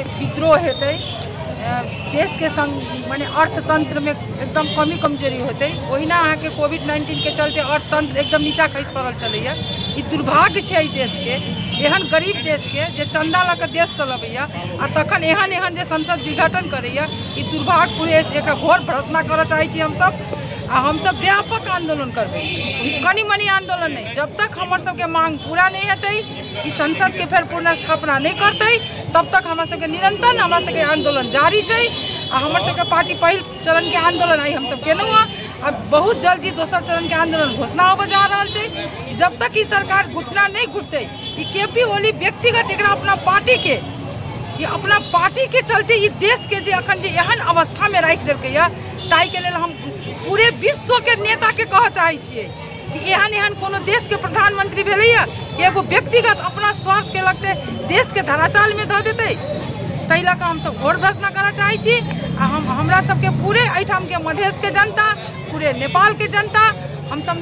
विद्रोह हेतै, देश के संग माने अर्थतंत्र में एकदम कमी कमजोरी होते, ओहिना अहाँ के कोविड-19 के चलते अर्थतंत्र एकदम नीचा खसि पड़ल चलैया। ई दुर्भाग्य छै एहि देश के, एहन गरीब देश के जे चंदा लऽ के देश चलबैया आ तखन एहन एहन जे संसद विघटन करैया, ई दुर्भाग्यपूर्ण एकरा घोर भर्त्सना करऽ चाहै छी हम सब व्यापक आंदोलन करबै, कनी मनी आंदोलन नहीं। जब तक हमर सबके मांग पूरा नहीं हेतै, ई संसद के फेर पुनर्स्थापना नहीं करतै, तब तक हमरा सबके निरंतर हमरा सबके आंदोलन जारी छै। आ हमर सबके पार्टी पहिल चरण के आंदोलन आई हम सब केलहुँ हँ, अब बहुत जल्दी दोसर चरण के आंदोलन घोषणा होबे जा रहल छै। जब तक ई सरकार घुटना नहीं घुटतै, ई केपी ओली व्यक्तिगत एकरा अपना पार्टी के, ये अपना पार्टी के चलते ई देश के जे अखन जे एहन अवस्था में राखि देलकैया, ताहि के लेल हम पूरे विश्व के नेता के कह चाहे छियै कि एहन एहन कोनो देश के प्रधानमंत्री भेलैया एगो व्यक्तिगत अपना स्वार्थ के लगते देश के धराचाल में धऽ देतै। ताहि लऽ कऽ हम सब घोर भर्त्सना करऽ चाहै छी। आ हमरा सबके पूरे एहिठाम के मधेश के जनता, पूरे नेपाल के जनता, हम सब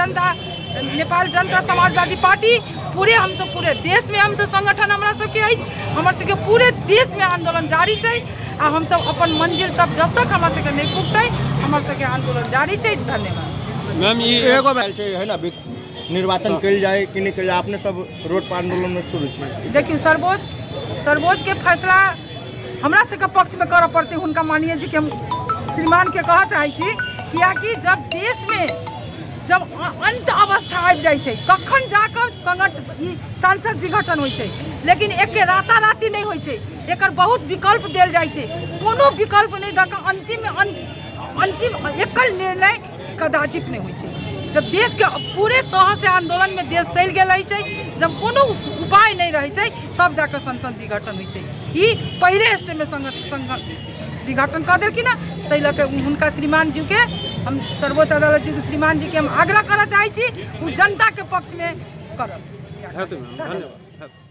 नेपाल जनता समाजवादी पार्टी पूरे हम सब पूरे देश में हम सब संगठन हमरा सबके अछि, हमर सबके पूरे देश में आंदोलन जारी छै। आ हम सब अपन मंजिल तक जब तक हमरा सबके नहीं पुगतै, हमर सबके आंदोलन जारी छै। धन्यवाद। मैम ये एगो बात है ना, निर्वाचन कल जाए कि नहीं कल जाए, आपने सब रोड पर आंदोलन में शुरू किया। देखिए सर्वोच्च के फैसला हमरा सबके पक्ष में करऽ पड़तै। हुनका मानिए जी के हम श्रीमान के कहऽ चाहै छी, कियाकि जब देश में जब अंत अवस्था आबि जाइ छै तखन जाकर सांसद विघटन होइ छै, लेकिन एक राताराती नहीं होइ छै, एकर बहुत विकल्प देल जाइ छै। कोनो विकल्प नहीं दऽ कऽ अंतिम एकल निर्णय कदाचित नहीं होइ छै। जब देश के पूरे तरह से आंदोलन में देश चल गेल रहै छै, जब कोनो उपाय नहीं रहै छै, तब जाकर संसद विघटन होइ छै। ई पहले स्टेज में विघटन कर देलखिन ना, ताहि लऽ कऽ हुनका श्रीमान जी के हम सर्वोच्च अदालत जी के श्रीमान जी के हम आग्रह करऽ चाहै छी, ओ जनता के पक्ष में करब। धन्यवाद।